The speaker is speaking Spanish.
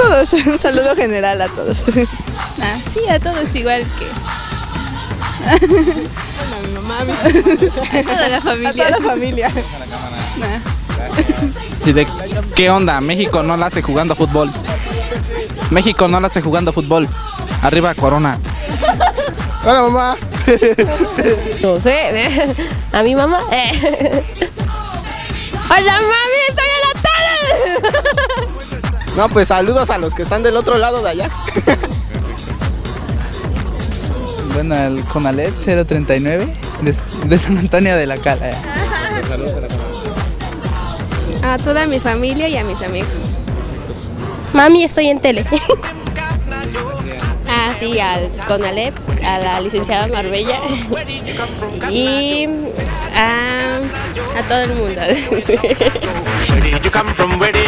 todos, un saludo general a todos. Sí, a todos igual que... A mi mamá, a mi a toda la familia. A toda la familia. ¿Qué onda? México no la hace jugando fútbol. México no la hace jugando fútbol. Arriba Corona. Hola, mamá. No sé, a mi mamá. Hola, mami, estoy en la tele. No, pues saludos a los que están del otro lado de allá. Bueno, el Conalep 039 de San Antonio de la Cala. A toda mi familia y a mis amigos. Mami, estoy en tele. Sí, al Conalep, a la licenciada Marbella y a todo el mundo.